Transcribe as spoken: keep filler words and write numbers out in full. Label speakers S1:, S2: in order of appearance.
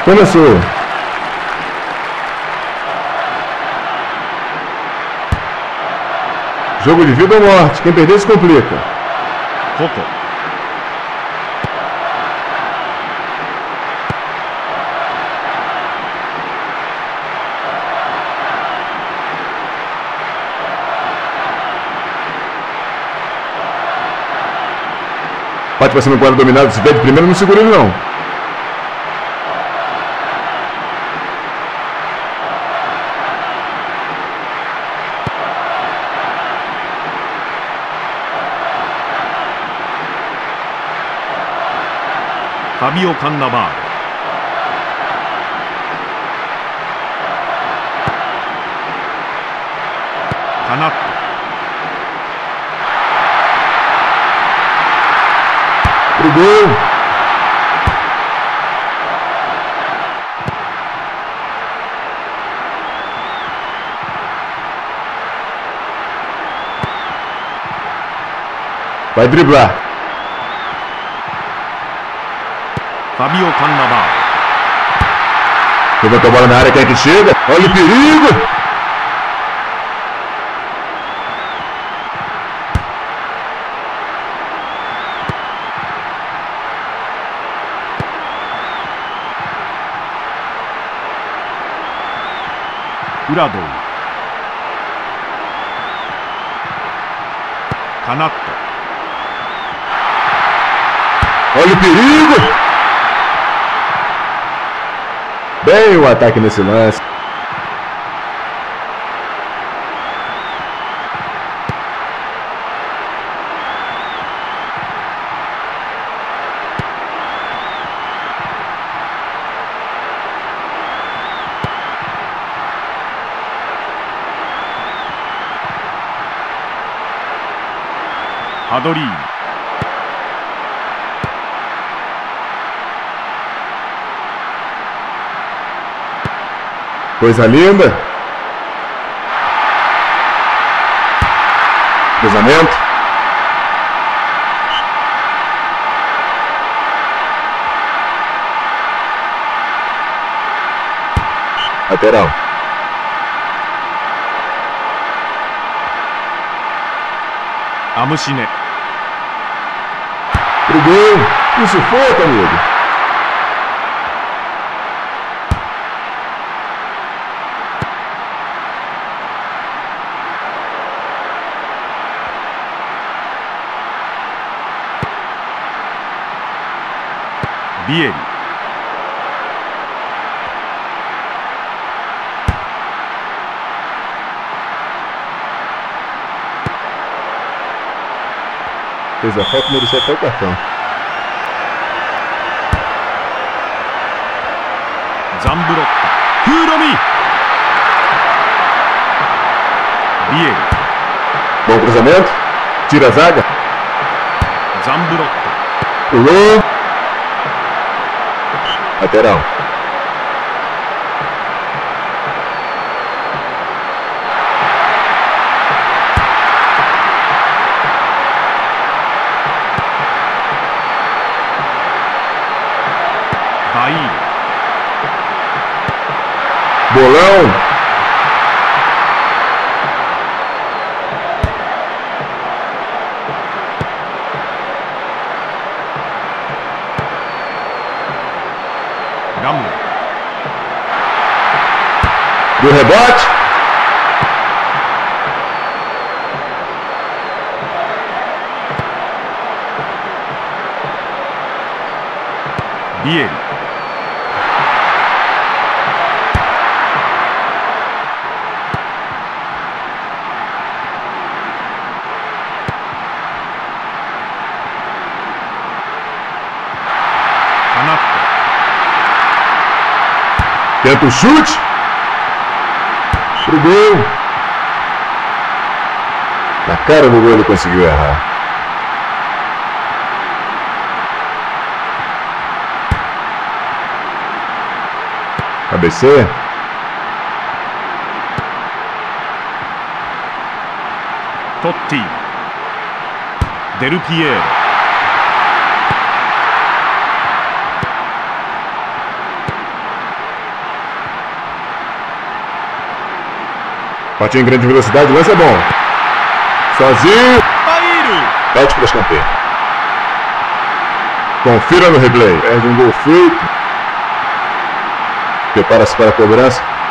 S1: Começou. Jogo de vida ou morte. Quem perder se complica.
S2: Coco.
S1: Bate pra cima do quadro dominado. Se der de primeiro, não segura ele não.
S2: Fabio Cannavaro. Canato.
S1: Pro gol. Vai driblar.
S2: Fabio Cannavaro.
S1: Levantou a bola na área, quem é que chega? Olha o perigo!
S2: Urado. Canato.
S1: Olha o perigo! Bem o ataque nesse lance.
S2: Adori.
S1: Coisa linda. Cruzamento. Lateral.
S2: Amushine.
S1: Pro gol. Isso foi, amigo.
S2: Bieri.
S1: Fez a falta, merecia até o cartão.
S2: Zambrotta. Furomi. Bieri.
S1: Bom cruzamento. Tira a zaga.
S2: Zambrotta.
S1: Pulou. Lateral.
S2: Bahia.
S1: Bolão.
S2: Gamu.
S1: Do rebote.
S2: Bieri. Canato.
S1: Tenta o chute. Pro gol. Na cara do gol ele conseguiu errar. Cabeceia.
S2: Totti. Del Piero.
S1: Partiu em grande velocidade, lance é bom. Sozinho.
S2: Baíro.
S1: Pede para escanteio. Confira no replay. Perde um gol feito. Prepara-se para a cobrança.